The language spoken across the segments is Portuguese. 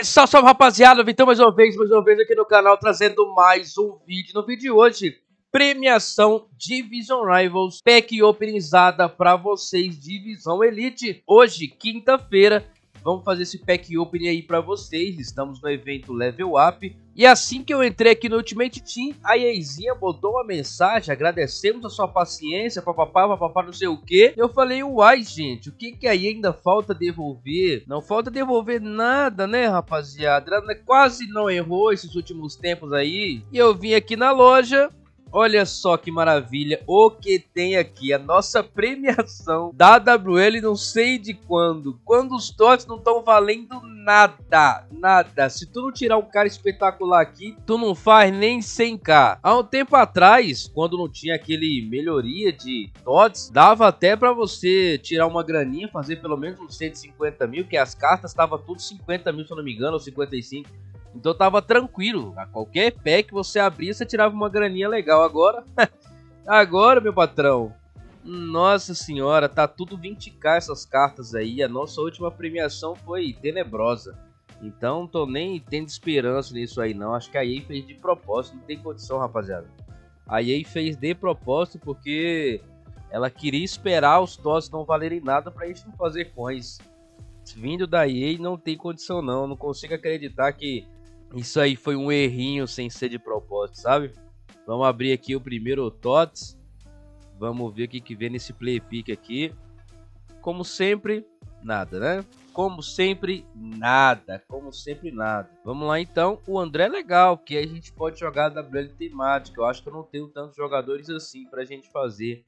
Salve, salve, rapaziada, Vitão mais uma vez aqui no canal, trazendo mais um vídeo. No vídeo de hoje, premiação Division Rivals, pack openizada pra vocês, Divisão Elite. Hoje, quinta-feira, vamos fazer esse pack opening aí pra vocês. Estamos no evento Level Up. E assim que eu entrei aqui no Ultimate Team, a EAzinha botou uma mensagem: agradecemos a sua paciência, papapá, não sei o que. Eu falei, uai, gente, o que aí ainda falta devolver? Não falta devolver nada, né, rapaziada? Ela quase não errou esses últimos tempos aí. E eu vim aqui na loja. Olha só que maravilha, o que tem aqui, a nossa premiação da AWL não sei de quando os TOTS não estão valendo nada, se tu não tirar um cara espetacular aqui, tu não faz nem 100k. Há um tempo atrás, quando não tinha aquele melhoria de TOTS, dava até pra você tirar uma graninha, fazer pelo menos uns 150 mil, que as cartas estavam tudo 50 mil se eu não me engano, ou 55. Então tava tranquilo, a qualquer pack que você abria, você tirava uma graninha legal. Agora, meu patrão, nossa senhora, tá tudo 20k essas cartas aí. A nossa última premiação foi tenebrosa. Então não tô nem tendo esperança nisso aí não. Acho que a EA fez de propósito, não tem condição, rapaziada. A EA fez de propósito porque ela queria esperar os TOTS não valerem nada pra gente não fazer coins. Vindo da EA não tem condição não, não consigo acreditar que isso aí foi um errinho sem ser de propósito, sabe? Vamos abrir aqui o primeiro TOTS. Vamos ver o que vem nesse play pick aqui. Como sempre, nada, né? Como sempre, nada. Vamos lá então. O André é legal, que a gente pode jogar a WL temática. Eu acho que eu não tenho tantos jogadores assim pra gente fazer.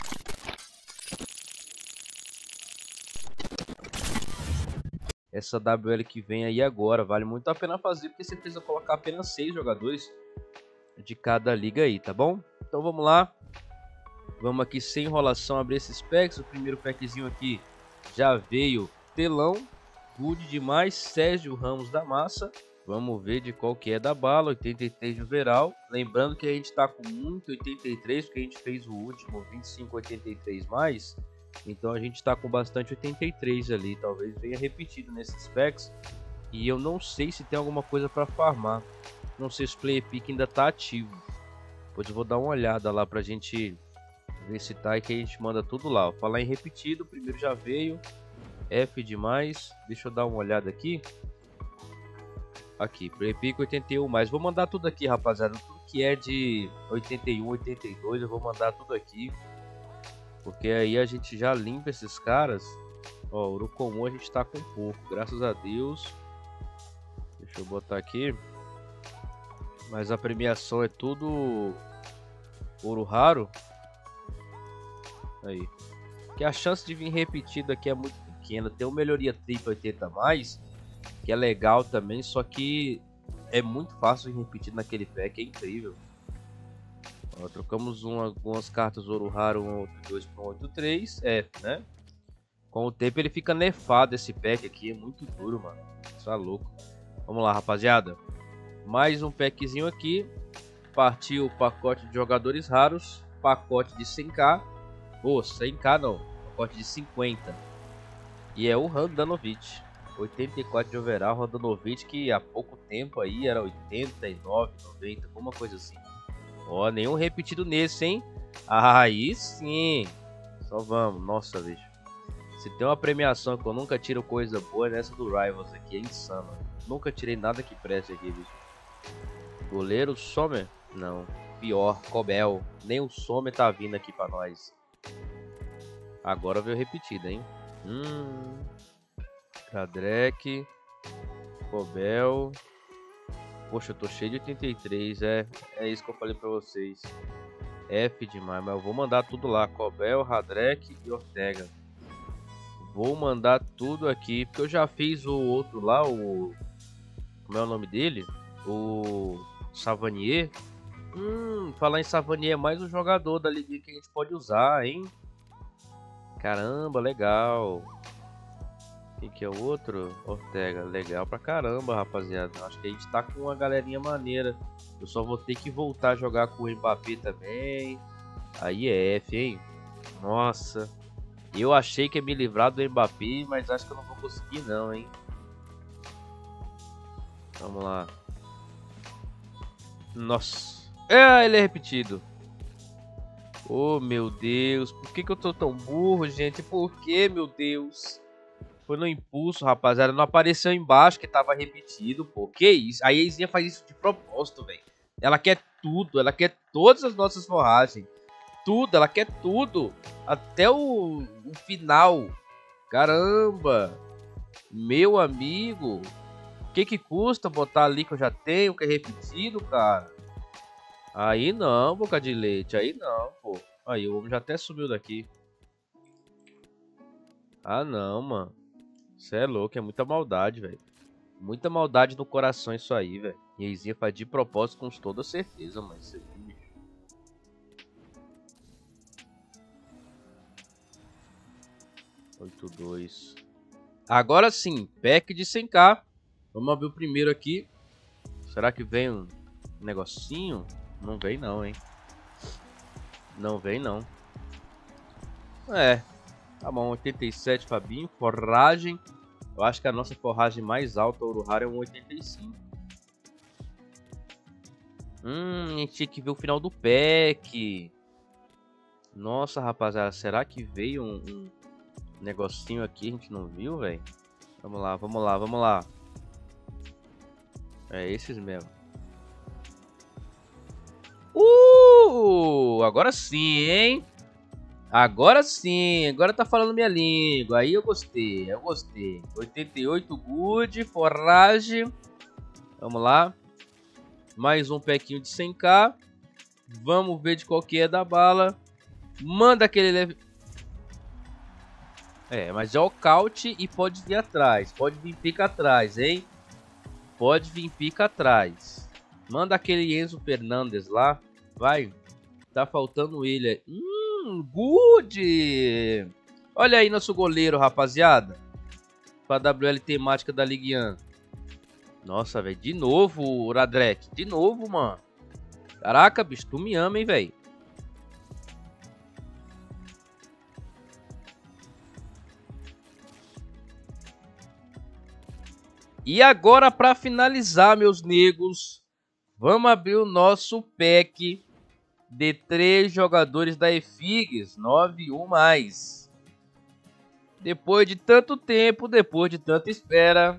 Essa WL que vem aí agora vale muito a pena fazer, porque você precisa colocar apenas 6 jogadores de cada liga aí, tá bom? Então vamos lá. Vamos aqui sem enrolação abrir esses packs. O primeiro packzinho aqui já veio telão. Good demais, Sérgio Ramos da massa. Vamos ver de qual que é da bala, 83 de overall. Lembrando que a gente tá com muito 83, porque a gente fez o último 25, 83 mais. Então a gente está com bastante 83 ali, talvez venha repetido nesses packs. E eu não sei se tem alguma coisa para farmar. Não sei se o Play Pick ainda está ativo. Depois eu vou dar uma olhada lá pra gente ver se tá, e que a gente manda tudo lá. Vou falar em repetido, o primeiro já veio. F demais. Deixa eu dar uma olhada aqui. Aqui, Play Pick 81 mais. Vou mandar tudo aqui, rapaziada. Tudo que é de 81, 82 eu vou mandar tudo aqui. Porque aí a gente já limpa esses caras. Ó, ouro comum a gente tá com pouco, graças a Deus. Deixa eu botar aqui. Mas a premiação é tudo ouro raro. Aí. Que a chance de vir repetido aqui é muito pequena. Tem uma melhoria tripla 80 mais, que é legal também, só que é muito fácil de repetir naquele pack, é incrível. Ó, trocamos algumas cartas ouro raro 182 para 183, né? Com o tempo ele fica nerfado, esse pack aqui, é muito duro, mano. Isso é louco. Vamos lá, rapaziada. Mais um packzinho aqui. Partiu o pacote de jogadores raros, pacote de 100k. Ou 100k não, pacote de 50. E é o Handanovic, 84 de overall, Handanovic, que há pouco tempo aí era 89, 90, alguma coisa assim. Ó, nenhum repetido nesse, hein? Aí sim. Só vamos. Nossa, bicho. Se tem uma premiação que eu nunca tiro coisa boa, é nessa do Rivals aqui. É insano. Nunca tirei nada que preste aqui, bicho. Goleiro Sommer? Não. Pior. Cobel. Nem o Sommer tá vindo aqui pra nós. Agora veio repetido, hein? Kadrek. Cobel. Poxa, eu tô cheio de 83, é isso que eu falei pra vocês. F demais, mas eu vou mandar tudo lá. Cobel, Radrek e Ortega. Vou mandar tudo aqui, porque eu já fiz o outro lá, o... Como é o nome dele? O Savanier. Falar em Savanier é mais um jogador da liga que a gente pode usar, hein? Caramba, legal. Que é o outro? Ortega, legal pra caramba, rapaziada. Acho que a gente tá com uma galerinha maneira. Eu só vou ter que voltar a jogar com o Mbappé também. Aí é F, hein? Nossa. Eu achei que ia me livrar do Mbappé, mas acho que eu não vou conseguir não, hein? Vamos lá. Nossa. É, ele é repetido. Oh, meu Deus. Por que eu tô tão burro, gente? Por que, meu Deus? Foi no impulso, rapaziada. Não apareceu embaixo que tava repetido, pô. Que isso? A Eizinha faz isso de propósito, velho. Ela quer tudo. Ela quer todas as nossas forragens. Tudo. Ela quer tudo. Até o final. Caramba. Meu amigo. O que custa botar ali que eu já tenho, que é repetido, cara? Aí não, boca de leite. Aí não, pô. Aí o homem já até sumiu daqui. Ah, não, mano. Você é louco, é muita maldade, velho. Muita maldade no coração isso aí, velho. E a Eizinha faz de propósito com toda certeza, mas isso aí, bicho. $8,2. Agora sim, pack de 100k. Vamos abrir o primeiro aqui. Será que vem um negocinho? Não vem não, hein? Não vem não. É. Tá bom, 87, Fabinho. Forragem. Eu acho que a nossa forragem mais alta, ouro raro, é um 85. A gente tinha que ver o final do pack. Nossa, rapaziada. Será que veio um negocinho aqui? A gente não viu, velho? Vamos lá, vamos lá, vamos lá. É esses mesmo. Agora sim, hein? Agora sim, agora tá falando minha língua. Aí eu gostei, 88 good, forragem. Vamos lá. Mais um pequinho de 100k. Vamos ver de qual que é da bala. Manda aquele leve. É, mas é o caute e pode vir atrás. Pode vir pica atrás, hein? Pode vir pica atrás. Manda aquele Enzo Fernandes lá. Vai. Tá faltando ele. Good! Olha aí nosso goleiro, rapaziada. Pra WL temática da Ligue 1. Nossa, velho. De novo, Radrek. De novo, mano. Caraca, bicho. Tu me ama, hein, velho. E agora, pra finalizar, meus negros, vamos abrir o nosso pack de 3 jogadores da EFIGS, 9-1+. Depois de tanto tempo, depois de tanta espera.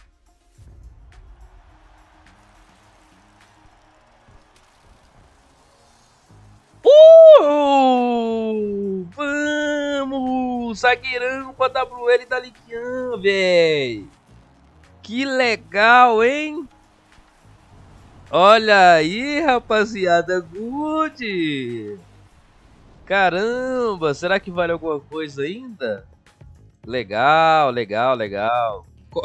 Vamos! Zagueirão com a WL da Ligue 1, velho. Que legal, hein? Olha aí, rapaziada, good! Caramba, será que vale alguma coisa ainda? Legal, legal, legal.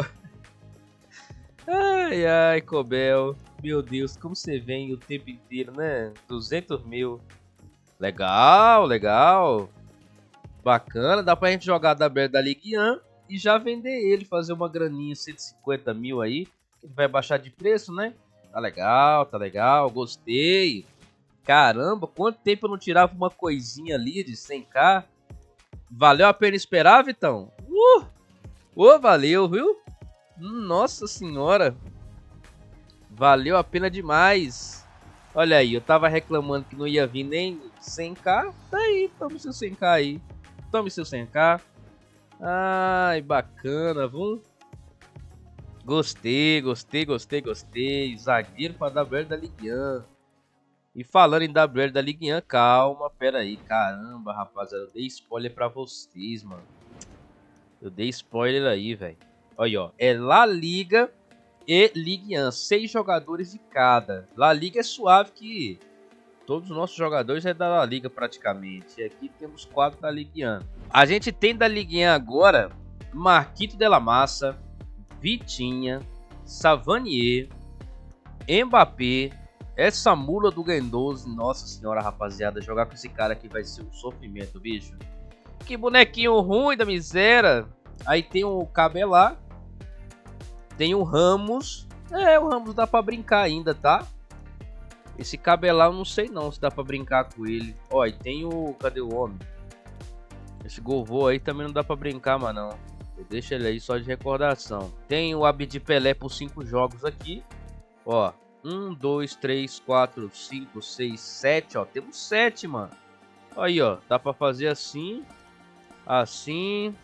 Ai, ai, Cobel. Meu Deus, como você vem o tempo inteiro, né? 200 mil. Legal, legal. Bacana, dá pra gente jogar da Ligue 1 e já vender ele, fazer uma graninha, 150 mil aí. Ele vai baixar de preço, né? Tá legal, gostei. Caramba, quanto tempo eu não tirava uma coisinha ali de 100k. Valeu a pena esperar, Vitão? Valeu, viu? Nossa senhora. Valeu a pena demais. Olha aí, eu tava reclamando que não ia vir nem 100k. Tá aí, tome seu 100k aí. Tome seu 100k. Ai, bacana, viu? Gostei. Zagueiro para WL da Ligue 1. E falando em WL da Ligue 1, calma, pera aí. Caramba, rapaziada, eu dei spoiler pra vocês, mano. Eu dei spoiler aí, velho. Olha, ó, é La Liga e Ligue 1, 6 jogadores de cada. La Liga é suave que todos os nossos jogadores é da La Liga praticamente. E aqui temos 4 da Ligue 1. A gente tem da Ligue 1 agora Marquito de la Massa, Vitinha, Savanier, Mbappé, essa mula do Guendouzi. Nossa senhora, rapaziada, jogar com esse cara aqui vai ser um sofrimento, bicho. Que bonequinho ruim da miséria. Aí tem o Cabelar, tem o Ramos. O Ramos dá pra brincar ainda, tá? Esse Cabelar eu não sei não se dá pra brincar com ele. Ó, e tem o... Cadê o homem? Esse Govô aí também não dá pra brincar, mas não. Deixa ele aí só de recordação. Tem o Abdi Pelé por 5 jogos aqui. Ó, 1, 2, 3, 4, 5, 6, 7, ó. Temos 7, mano. Aí, ó, dá pra fazer assim. Assim.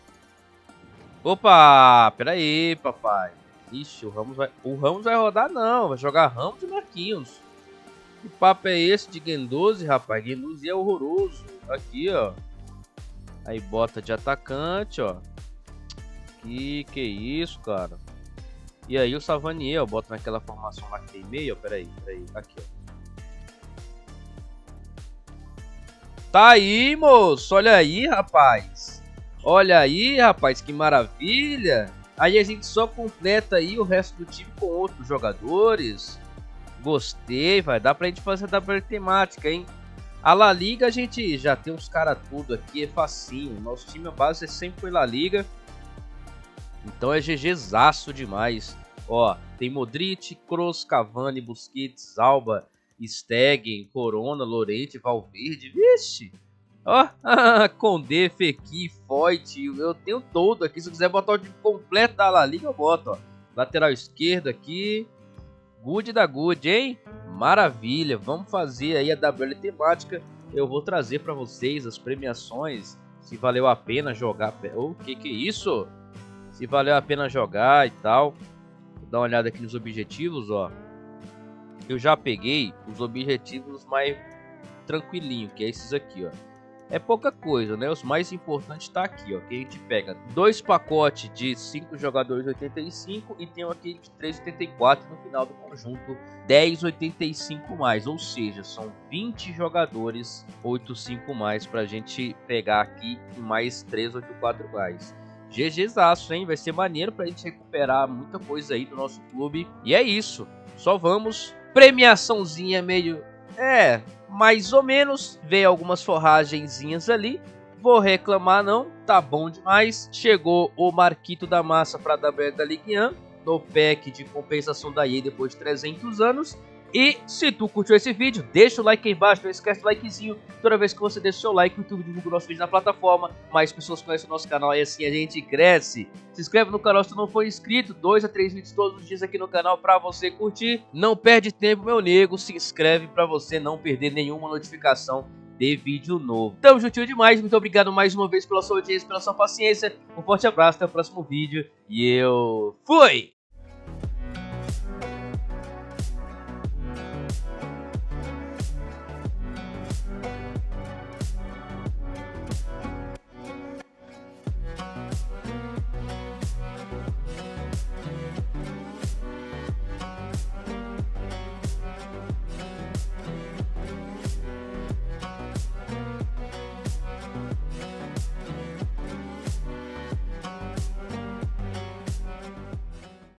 Opa, pera aí, papai. Ixi, o Ramos vai rodar não. Vai jogar Ramos e Marquinhos. Que papo é esse de Guendouzi, rapaz? Guendouzi é horroroso. Aqui, ó. Aí bota de atacante, ó. Que isso, cara. E aí o Savanier, ó. Bota naquela formação lá que tem meio, ó. Pera aí. Aqui, ó. Tá aí, moço. Olha aí, rapaz. Olha aí, rapaz. Que maravilha. Aí a gente só completa aí o resto do time com outros jogadores. Gostei, vai dar pra gente fazer a WL temática, hein? A La Liga a gente já tem uns caras tudo aqui, é facinho. Nosso time, a base sempre foi La Liga. Então é GGzaço demais. Ó, tem Modric, Kroos, Cavani, Busquets, Alba, Stegen, Corona, Llorente, Valverde. Vixe! Ó, Condé, Fekir, Foyt, eu tenho todo aqui. Se eu quiser botar o time completo da La Liga, eu boto, ó. Lateral esquerdo aqui. Good da good, hein? Maravilha, vamos fazer aí a WL temática. Eu vou trazer para vocês as premiações, se valeu a pena jogar. O que é isso? Se valeu a pena jogar e tal. Vou dar uma olhada aqui nos objetivos, ó. Eu já peguei os objetivos mais tranquilinho, que é esses aqui, ó. É pouca coisa, né? Os mais importantes tá aqui, ó. Que a gente pega 2 pacotes de 5 jogadores 85 e tem aqui de 3,84 no final do conjunto 10,85 mais. Ou seja, são 20 jogadores 85 mais pra gente pegar aqui e mais 3,84 mais. GGzaço, hein? Vai ser maneiro pra gente recuperar muita coisa aí do nosso clube. E é isso. Só vamos. Premiaçãozinha meio... mais ou menos. Veio algumas forragenzinhas ali. Vou reclamar não, tá bom demais. Chegou o Marquito da Massa para a WL da Ligue 1 no pack de compensação da EA depois de 300 anos. E se tu curtiu esse vídeo, deixa o like aí embaixo, não esquece do likezinho. Toda vez que você deixa o seu like, o YouTube divulga o nosso vídeo na plataforma. Mais pessoas conhecem o nosso canal e assim a gente cresce. Se inscreve no canal se tu não for inscrito. 2 a 3 vídeos todos os dias aqui no canal pra você curtir. Não perde tempo, meu nego. Se inscreve pra você não perder nenhuma notificação de vídeo novo. Tamo juntinho demais. Muito obrigado mais uma vez pela sua audiência, pela sua paciência. Um forte abraço, até o próximo vídeo. E eu fui!